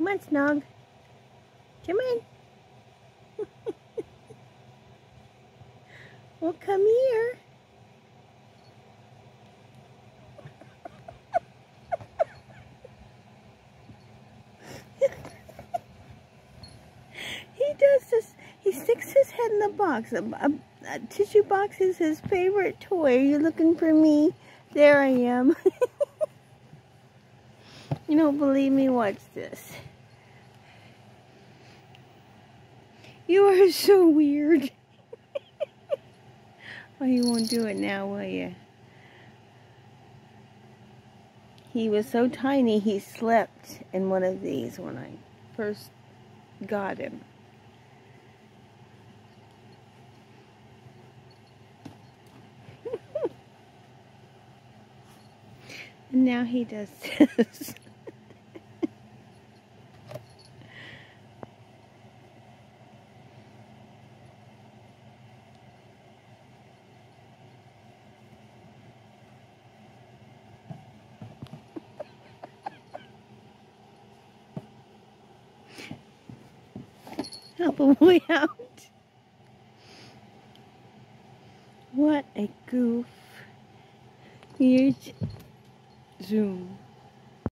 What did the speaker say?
Come on, Snog. Come in. Well, come here. He does this. He sticks his head in the box. A tissue box is his favorite toy. Are you looking for me? There I am. You don't believe me? Watch this. You are so weird. Oh, you won't do it now, will you? He was so tiny, he slept in one of these when I first got him. And now he does this. Help him way out. What a goof. Here's zoom.